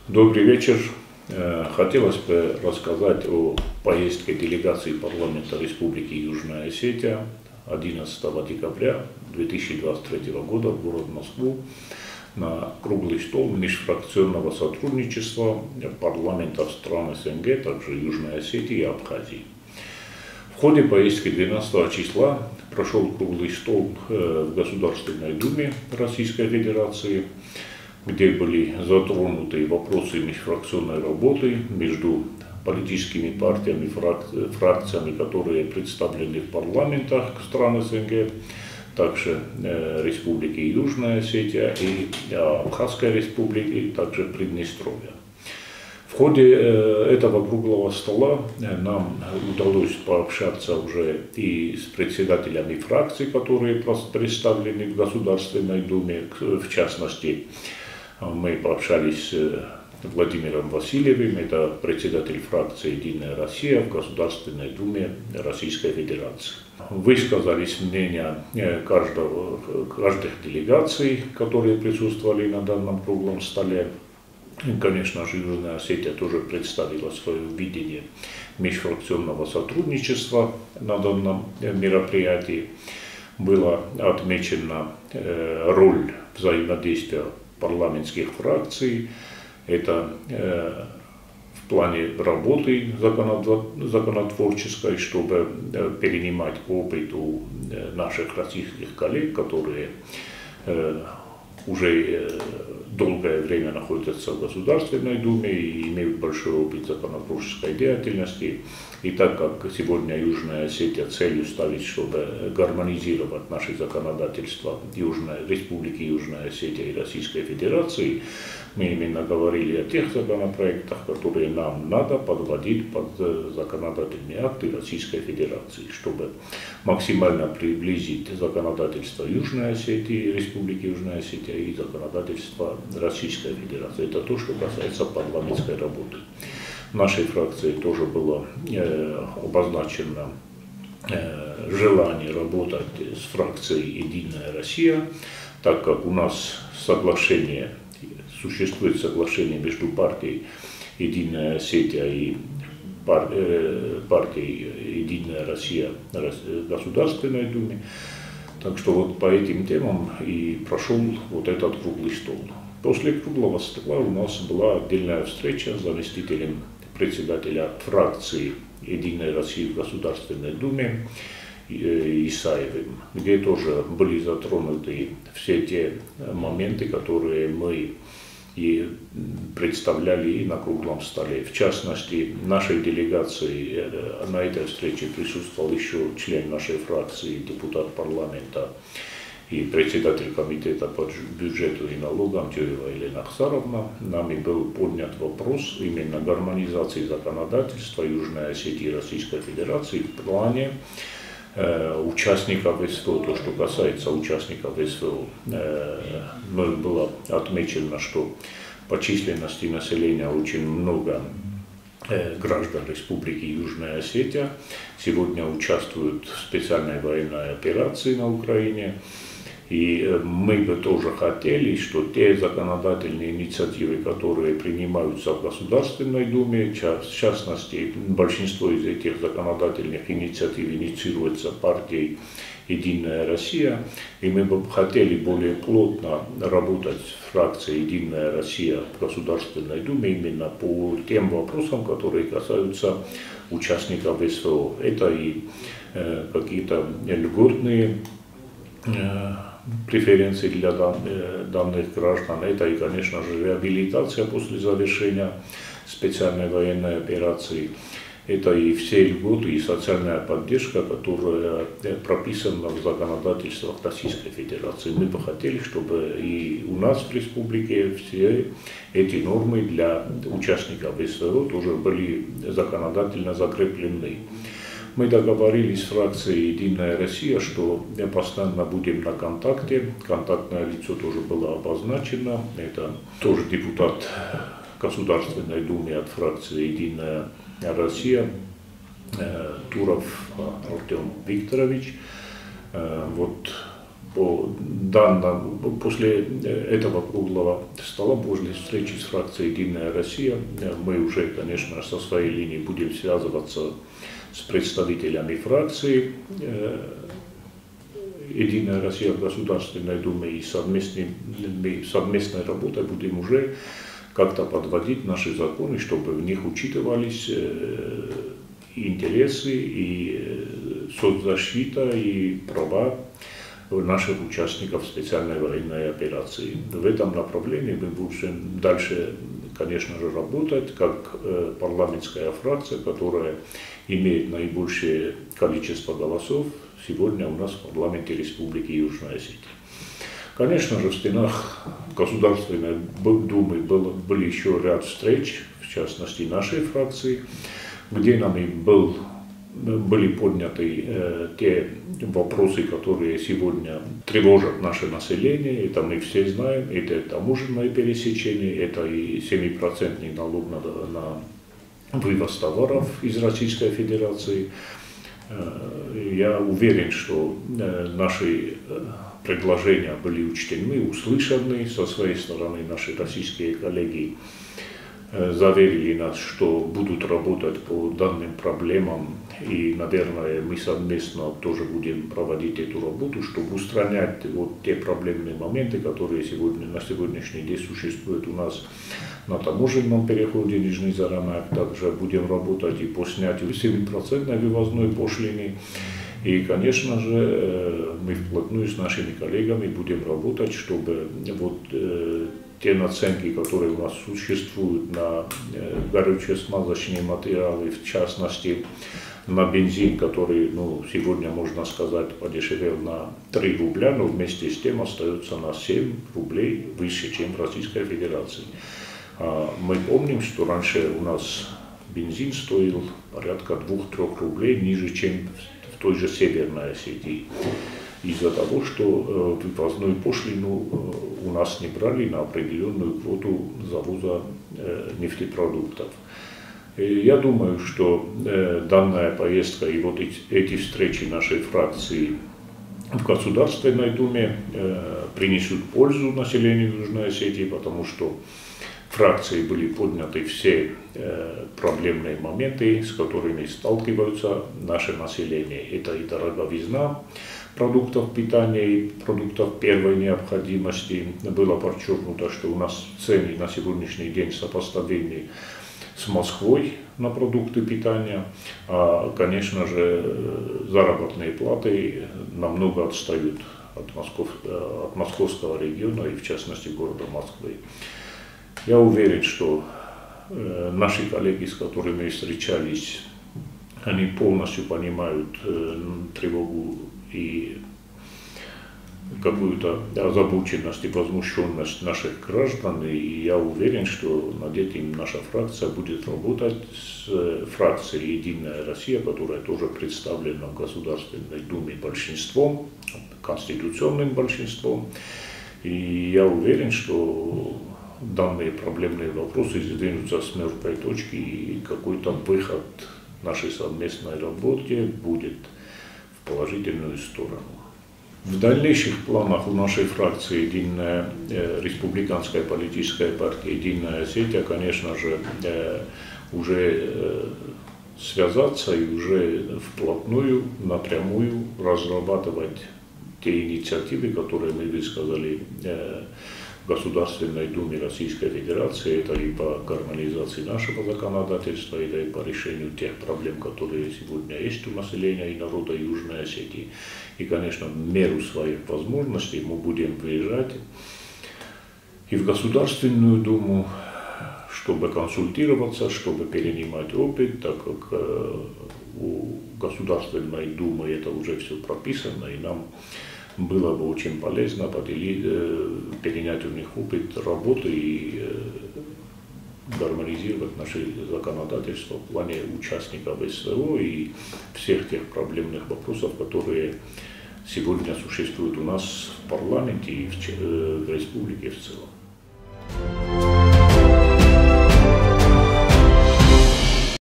Добрый вечер. Хотелось бы рассказать о поездке делегации парламента Республики Южная Осетия 11 декабря 2023 года в город Москву на круглый стол межфракционного сотрудничества парламентов стран СНГ, также Южной Осетии и Абхазии. В ходе поездки 12 числа прошел круглый стол в Государственной Думе Российской Федерации, где были затронуты вопросы межфракционной работы между политическими партиями, фракциями, которые представлены в парламентах стран СНГ, также Республики Южная Осетия и Абхазской Республики, также Приднестровья. В ходе этого круглого стола нам удалось пообщаться уже и с председателями фракций, которые представлены в Государственной Думе, в частности, мы пообщались с Владимиром Васильевым, это председатель фракции «Единая Россия» в Государственной Думе Российской Федерации. Высказались мнения каждых делегаций, которые присутствовали на данном круглом столе. И, конечно же, Южная Осетия тоже представила свое видение межфракционного сотрудничества на данном мероприятии. Была отмечена роль взаимодействия парламентских фракций, это в плане работы законотворческой, чтобы перенимать опыт у наших российских коллег, которые уже долгое время находятся в Государственной Думе и имеют большой опыт законотворческой деятельности. И так как сегодня Южная Осетия целью ставит, чтобы гармонизировать наши законодательства Республики Южная Осетия и Российской Федерации, мы именно говорили о тех законопроектах, которые нам надо подводить под законодательные акты Российской Федерации, чтобы максимально приблизить законодательство Южной Осетии, Республики Южная Осетия и законодательство Российской Федерации. Это то, что касается парламентской работы. В нашей фракции тоже было обозначено желание работать с фракцией «Единая Россия», так как у нас существует соглашение между партией «Единая Осетия» и партией «Единая Россия» в Государственной Думе. Так что вот по этим темам и прошел вот этот круглый стол. После круглого стола у нас была отдельная встреча с заместителем председателя фракции «Единой России» в Государственной Думе Исаевым, где тоже были затронуты все те моменты, которые мы и представляли и на круглом столе. В частности, нашей делегации на этой встрече присутствовал еще член нашей фракции, депутат парламента и председатель комитета по бюджету и налогам Тюева Елена Ахсаровна. Нами был поднят вопрос именно гармонизации законодательства Южной Осетии и Российской Федерации в плане участников СВО. То, что касается участников СВО, было отмечено, что по численности населения очень много граждан Республики Южная Осетия сегодня участвуют в специальной военной операции на Украине. И мы бы тоже хотели, что те законодательные инициативы, которые принимаются в Государственной Думе, в частности, большинство из этих законодательных инициатив инициируется партией «Единая Россия», и мы бы хотели более плотно работать с фракцией «Единая Россия» в Государственной Думе именно по тем вопросам, которые касаются участников СВО. Это и какие-то льготные преференции для данных граждан, это и, конечно же, реабилитация после завершения специальной военной операции, это и все льготы и социальная поддержка, которая прописана в законодательствах Российской Федерации. Мы бы хотели, чтобы и у нас в республике все эти нормы для участников СВО тоже были законодательно закреплены. Мы договорились с фракцией «Единая Россия», что постоянно будем на контакте. Контактное лицо тоже было обозначено. Это тоже депутат Государственной Думы от фракции «Единая Россия» Туров Артем Викторович. Вот после этого круглого стола, после встречи с фракцией «Единая Россия», мы уже, конечно, со своей линии будем связываться с представителями фракции «Единая Россия» в Государственной Думе, и совместной работой будем уже как-то подводить наши законы, чтобы в них учитывались интересы и соцзащита и права наших участников специальной военной операции. В этом направлении мы будем дальше, конечно же, работать как парламентская фракция, которая имеет наибольшее количество голосов сегодня у нас в парламенте Республики Южная Осетия. Конечно же, в стенах Государственной Думы были еще ряд встреч, в частности нашей фракции, где нами были подняты те вопросы, которые сегодня тревожат наше население. Это мы все знаем, это таможенное пересечение, это и 7% налог на вывоз товаров из Российской Федерации. Я уверен, что наши предложения были учтены, услышаны. Со своей стороны наши российские коллеги заверили нас, что будут работать по данным проблемам, и, наверное, мы совместно тоже будем проводить эту работу, чтобы устранять вот те проблемные моменты, которые на сегодняшний день существуют у нас на таможенном переходе Нижний Зарамак. Также будем работать и по снятию 7% вывозной пошлины. И, конечно же, мы вплотную с нашими коллегами будем работать, чтобы вот те наценки, которые у нас существуют на горюче-смазочные материалы, в частности на бензин, который, сегодня, можно сказать, подешевел на 3 рубля, но вместе с тем остается на 7 рублей выше, чем в Российской Федерации. Мы помним, что раньше у нас бензин стоил порядка 2-3 рублей ниже, чем в той же Северной Осетии. Из-за того, что вывозную пошлину у нас не брали на определенную квоту завоза нефтепродуктов. Я думаю, что данная поездка и вот эти встречи нашей фракции в Государственной Думе принесут пользу населению Южной Осетии, потому что фракции были подняты все проблемные моменты, с которыми сталкиваются наше население. Это и дороговизна продуктов питания и продуктов первой необходимости. Было подчеркнуто, что у нас цены на сегодняшний день сопоставимы с Москвой на продукты питания, а, конечно же, заработные платы намного отстают от московского региона и, в частности, города Москвы. Я уверен, что наши коллеги, с которыми встречались, они полностью понимают тревогу и какую-то озабоченность и возмущенность наших граждан, и я уверен, что над этим наша фракция будет работать с фракцией «Единая Россия», которая тоже представлена в Государственной Думе большинством, конституционным большинством, и я уверен, что данные проблемные вопросы сдвинутся с мертвой точки, и какой-то выход нашей совместной работе будет в положительную сторону. В дальнейших планах у нашей фракции «Единая республиканская политическая партия «Единая Осетия», конечно же, уже связаться и уже вплотную, напрямую разрабатывать те инициативы, которые мы высказали в Государственной Думе Российской Федерации. Это и по гармонизации нашего законодательства, это и по решению тех проблем, которые сегодня есть у населения и народа Южной Осетии. И, конечно, в меру своих возможностей мы будем выезжать и в Государственную Думу, чтобы консультироваться, чтобы перенимать опыт, так как у Государственной Думы это уже все прописано, и нам было бы очень полезно перенять у них опыт работы и гармонизировать наши законодательства в плане участников СВО и всех тех проблемных вопросов, которые сегодня существуют у нас в парламенте и в республике в целом.